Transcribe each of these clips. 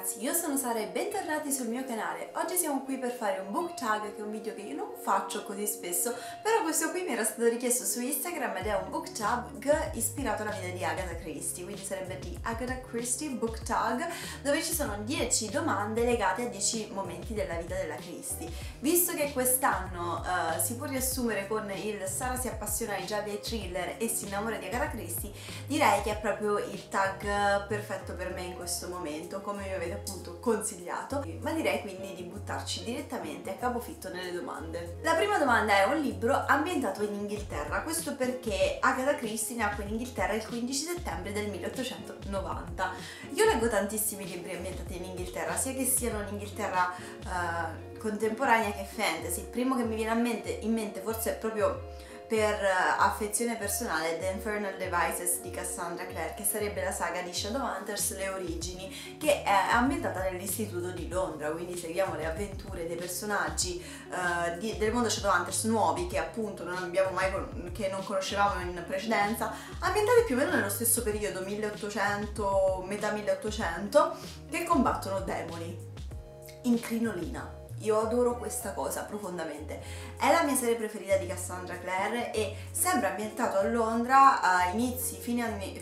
ragazzi, io sono Sara e bentornati sul mio canale. Oggi siamo qui per fare un book tag, che è un video che io non faccio così spesso, però questo qui mi era stato richiesto su Instagram ed è un book tag ispirato alla vita di Agatha Christie, quindi sarebbe di Agatha Christie book tag, dove ci sono 10 domande legate a 10 momenti della vita della Christie. Visto che quest'anno si può riassumere con il Sara si appassiona ai gialli e thriller e si innamora di Agatha Christie, direi che è proprio il tag perfetto per me in questo momento, come mi avete appunto consigliato, ma direi quindi di buttarci direttamente a capofitto nelle domande. La prima domanda è un libro ambientato in Inghilterra, questo perché Agatha Christie nacque in Inghilterra il 15 settembre del 1890. Io leggo tantissimi libri ambientati in Inghilterra, sia che siano in Inghilterra contemporanea che fantasy. Il primo che mi viene in mente forse è proprio per affezione personale, The Infernal Devices di Cassandra Clare, che sarebbe la saga di Shadowhunters, le origini, che è ambientata nell'istituto di Londra, quindi seguiamo le avventure dei personaggi del mondo Shadowhunters nuovi che appunto che non conoscevamo in precedenza, ambientati più o meno nello stesso periodo, 1800, metà 1800, che combattono demoni in crinolina. Io adoro questa cosa profondamente, è la mia serie preferita di Cassandra Clare e sempre ambientato a Londra a fine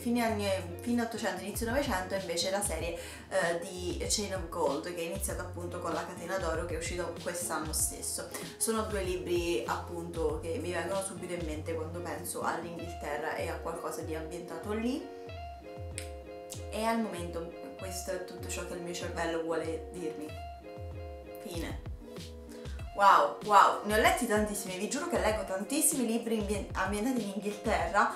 800, inizio 900, invece la serie di Chain of Gold, che è iniziata appunto con La catena d'oro, che è uscito quest'anno stesso. Sono due libri appunto che mi vengono subito in mente quando penso all'Inghilterra e a qualcosa di ambientato lì, e al momento questo è tutto ciò che il mio cervello vuole dirmi. Fine. Wow, ne ho letti tantissimi, vi giuro che leggo tantissimi libri ambientati in Inghilterra.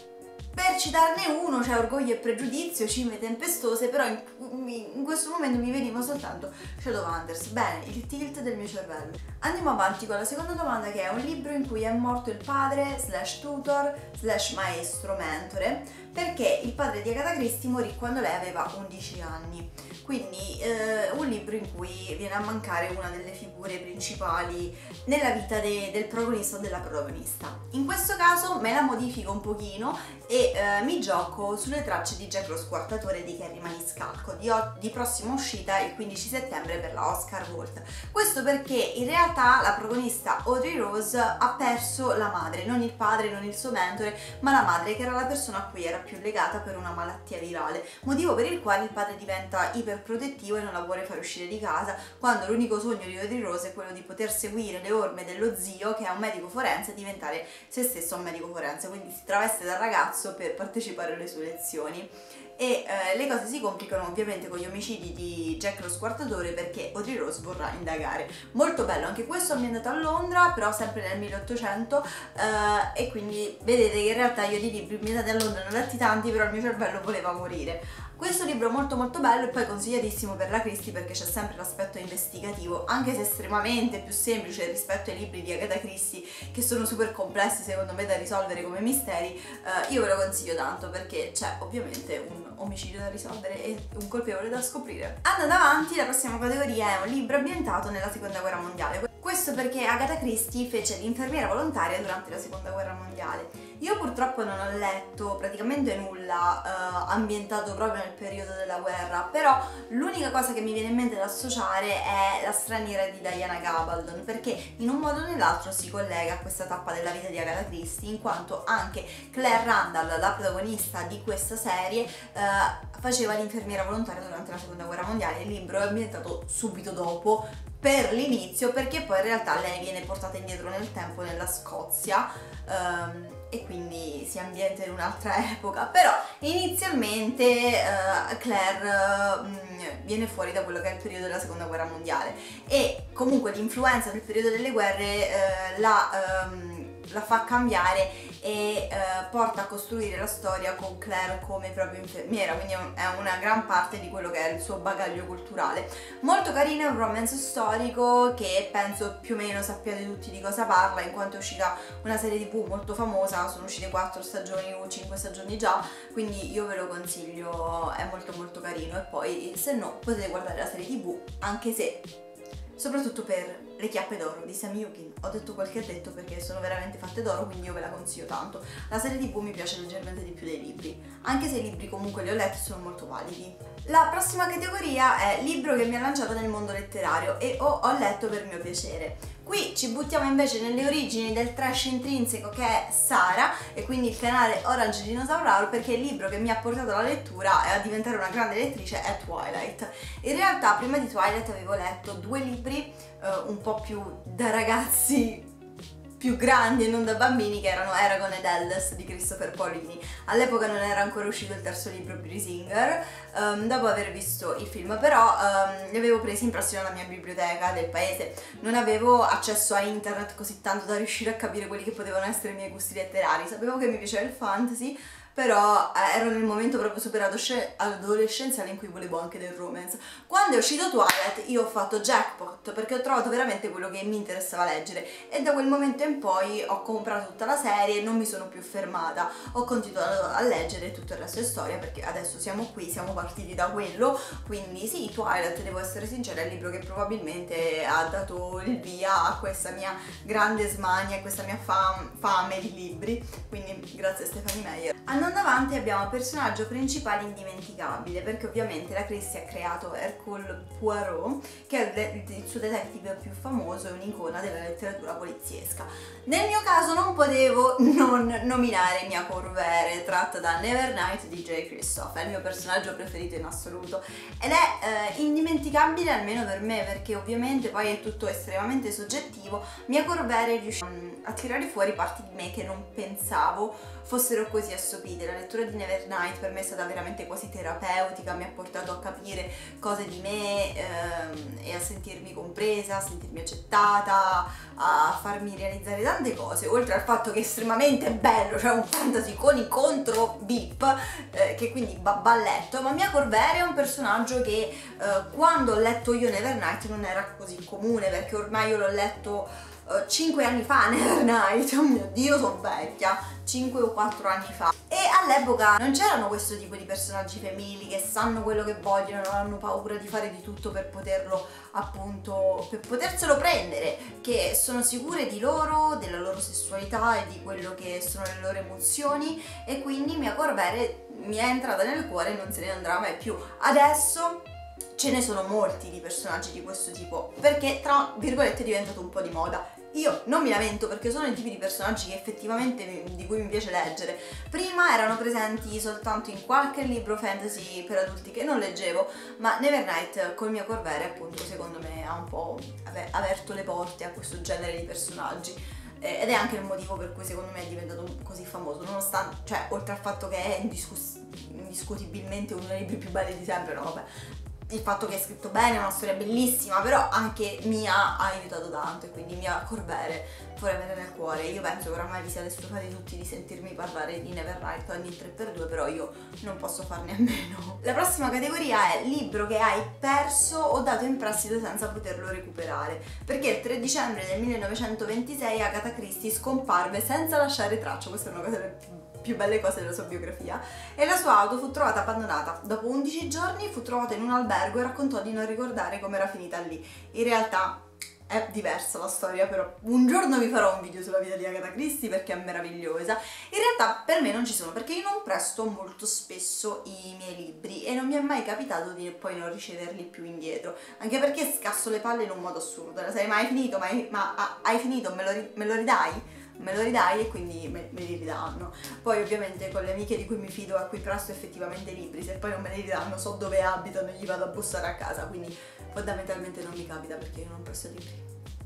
Per citarne uno c'è Orgoglio e Pregiudizio, Cime Tempestose, però in questo momento mi veniva soltanto Shadowhunters. Bene, il tilt del mio cervello. Andiamo avanti con la seconda domanda, che è un libro in cui è morto il padre / tutor / maestro, mentore, perché il padre di Agatha Christie morì quando lei aveva 11 anni. Quindi un libro in cui viene a mancare una delle figure principali nella vita del protagonista o della protagonista. In questo caso me la modifico un pochino e mi gioco sulle tracce di Jack lo Squartatore di Kerry Maniscalco, di prossima uscita il 15 settembre per la Oscar Vault. Questo perché in realtà la protagonista Audrey Rose ha perso la madre, non il padre, non il suo mentore, ma la madre, che era la persona a cui era più legata per una malattia virale, motivo per il quale il padre diventa iperprotettivo e non la vuole fare uscire di casa, quando l'unico sogno di Audrey Rose è quello di poter seguire le orme dello zio, che è un medico forense, e diventare se stesso un medico forense, quindi si traveste da ragazzo per partecipare alle sue lezioni. E le cose si complicano ovviamente con gli omicidi di Jack lo Squartatore, perché Audrey Rose vorrà indagare. Molto bello, anche questo ambientato a Londra, però sempre nel 1800, e quindi vedete che in realtà io di libri ambientati a Londra ne ho letti tanti, però il mio cervello voleva morire. Questo libro è molto bello e poi consigliatissimo per la Christie, perché c'è sempre l'aspetto investigativo, anche se estremamente più semplice rispetto ai libri di Agatha Christie, che sono super complessi secondo me da risolvere come misteri. Io ve lo consiglio tanto perché c'è ovviamente un omicidio da risolvere e un colpevole da scoprire. Andando avanti, la prossima categoria è un libro ambientato nella seconda guerra mondiale. Questo perché Agatha Christie fece l'infermiera volontaria durante la seconda guerra mondiale. Io purtroppo non ho letto praticamente nulla ambientato proprio nel periodo della guerra, però l'unica cosa che mi viene in mente da associare è La straniera di Diana Gabaldon, perché in un modo o nell'altro si collega a questa tappa della vita di Agatha Christie, in quanto anche Claire Randall, la protagonista di questa serie, faceva l'infermiera volontaria durante la seconda guerra mondiale. Il libro è ambientato subito dopo, per l'inizio, perché poi in realtà lei viene portata indietro nel tempo nella Scozia, e quindi si ambienta in un'altra epoca, però inizialmente Claire viene fuori da quello che è il periodo della seconda guerra mondiale, e comunque l'influenza del periodo delle guerre la fa cambiare e porta a costruire la storia con Claire come proprio infermiera, quindi è una gran parte di quello che è il suo bagaglio culturale. Molto carino, è un romance storico che penso più o meno sappiate tutti di cosa parla, in quanto è uscita una serie TV molto famosa, sono uscite 4 stagioni o 5 stagioni già, quindi io ve lo consiglio, è molto carino. E poi se no potete guardare la serie TV, anche se soprattutto per Le chiappe d'oro di Sam Yukin. Ho detto quel che ho detto perché sono veramente fatte d'oro, quindi io ve la consiglio tanto. La serie TV mi piace leggermente di più dei libri, anche se i libri comunque li ho letti e sono molto validi. La prossima categoria è libro che mi ha lanciato nel mondo letterario e ho letto per mio piacere. Qui ci buttiamo invece nelle origini del trash intrinseco che è Sara, e quindi il canale Orange Dinosaur, perché il libro che mi ha portato alla lettura e a diventare una grande lettrice è Twilight. In realtà prima di Twilight avevo letto 2 libri un po' più da ragazzi più grandi e non da bambini, che erano Eragon ed Eldes di Christopher Paolini. All'epoca non era ancora uscito il terzo libro, Beauty Singer, dopo aver visto il film, però li avevo presi in prestito dalla mia biblioteca del paese. Non avevo accesso a internet così tanto da riuscire a capire quelli che potevano essere i miei gusti letterari. Sapevo che mi piaceva il fantasy, però ero nel momento proprio super adolescenziale in cui volevo anche del romance. Quando è uscito Twilight io ho fatto jackpot, perché ho trovato veramente quello che mi interessava leggere, e da quel momento in poi ho comprato tutta la serie e non mi sono più fermata. Ho continuato a leggere, tutto il resto è storia, perché adesso siamo qui, siamo partiti da quello. Quindi sì, Twilight, devo essere sincera, è il libro che probabilmente ha dato il via a questa mia grande smania, a questa mia fame di libri, quindi grazie a Stephenie Meyer. Andando avanti abbiamo il personaggio principale indimenticabile, perché ovviamente la Christie ha creato Hercule Poirot, che è il suo detective più famoso e un'icona della letteratura poliziesca. Nel mio caso non potevo non nominare Mia Corvere, tratta da Nevernight di J. Kristoff, è il mio personaggio preferito in assoluto ed è indimenticabile almeno per me, perché ovviamente poi è tutto estremamente soggettivo. Mia Corvere riuscì a tirare fuori parti di me che non pensavo fossero così assopite. La lettura di Nevernight per me è stata veramente quasi terapeutica, mi ha portato a capire cose di me e a sentirmi compresa, a sentirmi accettata, a farmi realizzare tante cose, oltre al fatto che è estremamente bello, cioè un fantasy con incontro VIP, che quindi balletto. Ma Mia Corvere è un personaggio che quando ho letto io Nevernight non era così comune, perché ormai io l'ho letto 5 anni fa Nevernight, oh mio Dio, sono vecchia, 5 o 4 anni fa, e all'epoca non c'erano questo tipo di personaggi femminili che sanno quello che vogliono, non hanno paura di fare di tutto per poterlo, appunto, per poterselo prendere, che sono sicure di loro, della loro sessualità e di quello che sono le loro emozioni, e quindi Mia Corvere mi è entrata nel cuore e non se ne andrà mai più. Adesso ce ne sono molti di personaggi di questo tipo, perché tra virgolette è diventato un po' di moda. Io non mi lamento, perché sono il tipo di personaggi che effettivamente di cui mi piace leggere. Prima erano presenti soltanto in qualche libro fantasy per adulti che non leggevo, ma Nevernight col Mia Corvere, appunto, secondo me ha un po' aperto le porte a questo genere di personaggi. Ed è anche il motivo per cui secondo me è diventato così famoso, nonostante, cioè, oltre al fatto che è indiscutibilmente uno dei libri più belli di sempre, no vabbè, il fatto che è scritto bene, è una storia bellissima, però anche Mia ha aiutato tanto, e quindi Mia Corvere forever nel cuore. Io penso che oramai vi siate stufati tutti di sentirmi parlare di Nevernight ogni 3x2, però io non posso farne a meno. La prossima categoria è libro che hai perso o dato in prestito senza poterlo recuperare, perché il 3 dicembre del 1926 Agatha Christie scomparve senza lasciare traccia. Questa è una cosa delle più belle cose della sua biografia, e la sua auto fu trovata abbandonata. Dopo 11 giorni fu trovata in un albergo e raccontò di non ricordare come era finita lì. In realtà è diversa la storia, però un giorno vi farò un video sulla vita di Agatha Christie perché è meravigliosa. In realtà per me non ci sono, perché io non presto molto spesso i miei libri e non mi è mai capitato di poi non riceverli più indietro, anche perché scasso le palle in un modo assurdo. La serie: ma hai finito? Hai finito? Me lo ridai? Me lo ridai? E quindi me li ridanno. Poi ovviamente con le amiche di cui mi fido, a cui presto effettivamente i libri, se poi non me li ridanno so dove abitano e gli vado a bussare a casa, quindi fondamentalmente non mi capita, perché io non presto libri.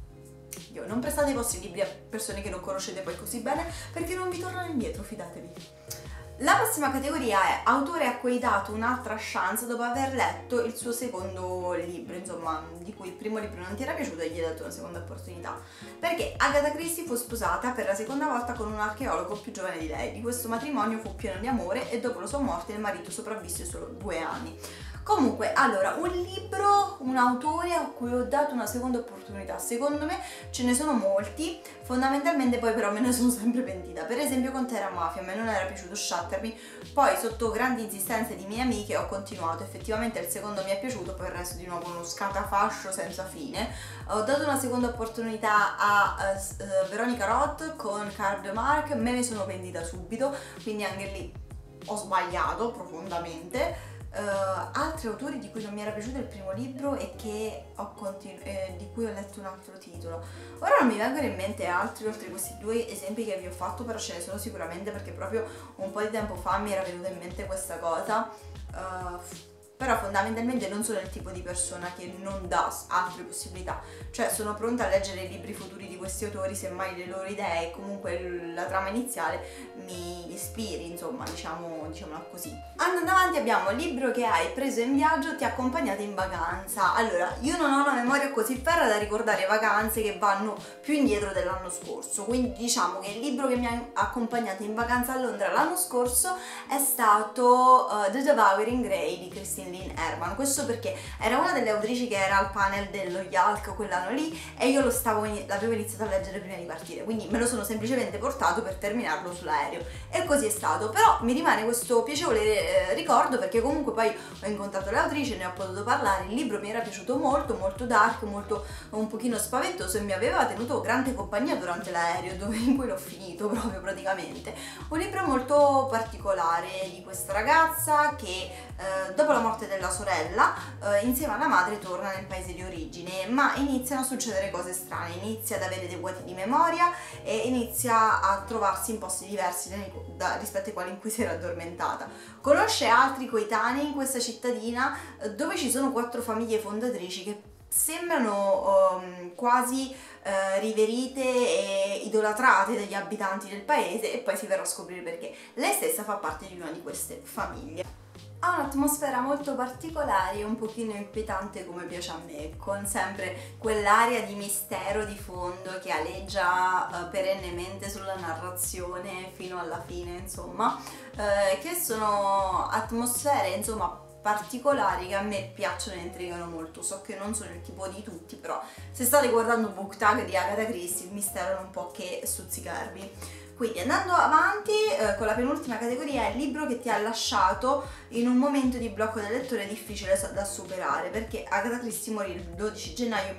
Io non prestate i vostri libri a persone che non conoscete poi così bene, perché non vi tornano indietro, fidatevi. La prossima categoria è autore a cui hai dato un'altra chance dopo aver letto il suo secondo libro, insomma, di cui il primo libro non ti era piaciuto e gli hai dato una seconda opportunità. Perché Agatha Christie fu sposata per la seconda volta con un archeologo più giovane di lei. Di questo matrimonio fu pieno di amore e dopo la sua morte il marito sopravvisse solo 2 anni. Comunque, allora, un libro, un autore a cui ho dato una seconda opportunità, secondo me ce ne sono molti, fondamentalmente poi però me ne sono sempre pentita. Per esempio con Terra Mafia, a me non era piaciuto Shatter Me, poi sotto grandi insistenze di mie amiche ho continuato, effettivamente il secondo mi è piaciuto, poi il resto di nuovo uno scatafascio senza fine. Ho dato una seconda opportunità a Veronica Roth con Card de Mark, me ne sono pentita subito, quindi anche lì ho sbagliato profondamente. Altri autori di cui non mi era piaciuto il primo libro e che di cui ho letto un altro titolo. Ora non mi vengono in mente altri oltre questi due esempi che vi ho fatto, però ce ne sono sicuramente, perché proprio un po' di tempo fa mi era venuta in mente questa cosa. Però fondamentalmente non sono il tipo di persona che non dà altre possibilità, cioè sono pronta a leggere i libri futuri di questi autori semmai le loro idee e comunque la trama iniziale mi ispiri, insomma, diciamola così. Andando avanti abbiamo il libro che hai preso in viaggio, ti ha accompagnato in vacanza. Allora, io non ho una memoria così ferrea da ricordare vacanze che vanno più indietro dell'anno scorso, quindi diciamo che il libro che mi ha accompagnato in vacanza a Londra l'anno scorso è stato The Devouring Grey di Christine Lynn Herman. Questo perché era una delle autrici che era al panel dello YALC quell'anno lì e io l'avevo iniziato a leggere prima di partire, quindi me lo sono semplicemente portato per terminarlo sull'aereo e così è stato. Però mi rimane questo piacevole ricordo, perché comunque poi ho incontrato l'autrice, ne ho potuto parlare, il libro mi era piaciuto molto, molto dark, molto un pochino spaventoso e mi aveva tenuto grande compagnia durante l'aereo in cui l'ho finito proprio praticamente. Un libro molto particolare di questa ragazza che dopo la morte della sorella insieme alla madre torna nel paese di origine, ma iniziano a succedere cose strane, inizia ad avere dei vuoti di memoria e inizia a trovarsi in posti diversi rispetto ai quali in cui si era addormentata. Conosce altri coetanei in questa cittadina dove ci sono 4 famiglie fondatrici che sembrano quasi riverite e idolatrate dagli abitanti del paese, e poi si verrà a scoprire perché. Lei stessa fa parte di una di queste famiglie. Ha un'atmosfera molto particolare e un pochino inquietante, come piace a me, con sempre quell'aria di mistero di fondo che aleggia perennemente sulla narrazione fino alla fine, insomma, che sono atmosfere, insomma, particolari che a me piacciono e intrigano molto. So che non sono il tipo di tutti, però se state guardando Book Tag di Agatha Christie il mistero non può che stuzzicarvi. Quindi andando avanti con la penultima categoria, è il libro che ti ha lasciato in un momento di blocco del lettore difficile da superare, perché Agatha Christie morì il 12 gennaio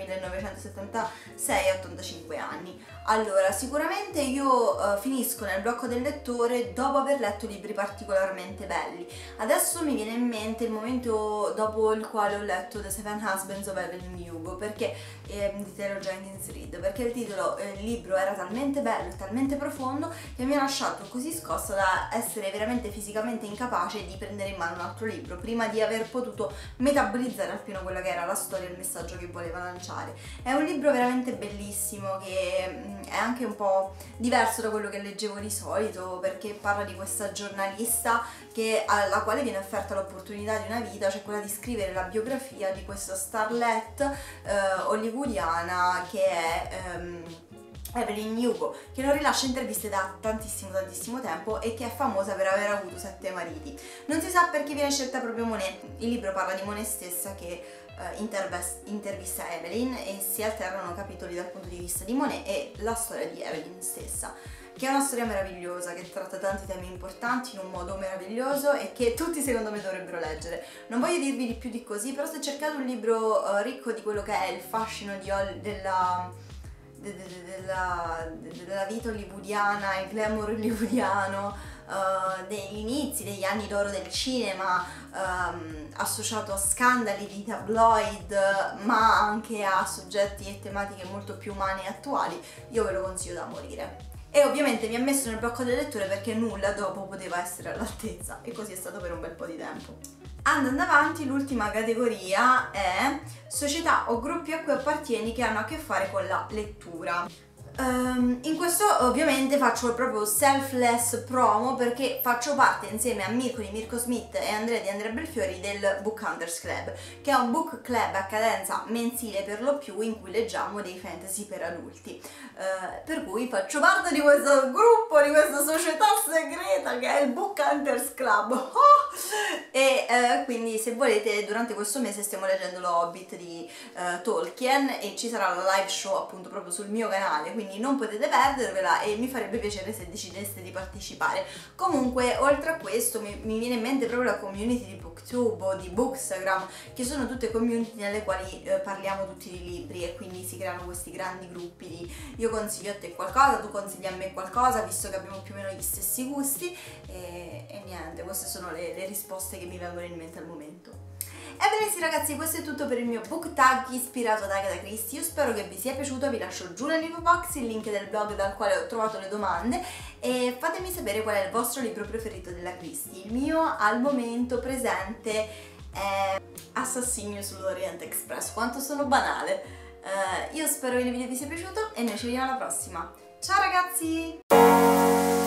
1976 a 85 anni. Allora, sicuramente io finisco nel blocco del lettore dopo aver letto libri particolarmente belli. Adesso mi viene in mente il momento dopo il quale ho letto The Seven Husbands of Evelyn Hugo, perché di Taylor Jenkins Reid, perché il libro era talmente bello e talmente profondo che mi ha lasciato così scossa da essere veramente fisicamente incapace di prendere in mano un altro libro prima di aver potuto metabolizzare appieno quella che era la storia e il messaggio che voleva lanciare. È un libro veramente bellissimo che è anche un po' diverso da quello che leggevo di solito, perché parla di questa giornalista alla quale viene offerta l'opportunità di una vita, cioè quella di scrivere la biografia di questa starlet hollywoodiana che è Evelyn Hugo, che non rilascia interviste da tantissimo tempo e che è famosa per aver avuto 7 mariti. Non si sa perché viene scelta proprio Monet. Il libro parla di Monet stessa che intervista Evelyn e si alternano capitoli dal punto di vista di Monet e la storia di Evelyn stessa, che è una storia meravigliosa, che tratta tanti temi importanti in un modo meraviglioso e che tutti secondo me dovrebbero leggere. Non voglio dirvi di più di così, però se cercate un libro ricco di quello che è il fascino della vita hollywoodiana, il glamour hollywoodiano, degli inizi, degli anni d'oro del cinema, associato a scandali di tabloid, ma anche a soggetti e tematiche molto più umane e attuali, io ve lo consiglio da morire. E ovviamente mi ha messo nel blocco del lettore perché nulla dopo poteva essere all'altezza, e così è stato per un bel po' di tempo. Andando avanti, l'ultima categoria è società o gruppi a cui appartieni che hanno a che fare con la lettura. In questo ovviamente faccio proprio selfless promo, perché faccio parte insieme a Mirko di Mirko Smith e Andrea di Andrea Belfiori del Book Hunters Club, che è un book club a cadenza mensile per lo più in cui leggiamo dei fantasy per adulti, per cui faccio parte di questo gruppo fuori questa società segreta che è il Book Hunters Club. E quindi se volete durante questo mese stiamo leggendo lo Hobbit di Tolkien e ci sarà la live show appunto proprio sul mio canale, quindi non potete perdervela e mi farebbe piacere se decideste di partecipare. Comunque oltre a questo mi viene in mente proprio la community di Booktube o di Bookstagram, che sono tutte community nelle quali parliamo tutti di libri e quindi si creano questi grandi gruppi di io consiglio a te qualcosa, tu consigli a me qualcosa, visto che abbiamo più o meno gli stessi gusti e niente, queste sono le risposte che mi vengono in mente al momento. Ebbene sì ragazzi, questo è tutto per il mio book tag ispirato ad Agatha Christie. Io spero che vi sia piaciuto, vi lascio giù nell'info box il link del blog dal quale ho trovato le domande e fatemi sapere qual è il vostro libro preferito della Christie. Il mio al momento presente è Assassinio sull'Orient Express. Quanto sono banale! Io spero che il video vi sia piaciuto e noi ci vediamo alla prossima. Ciao ragazzi!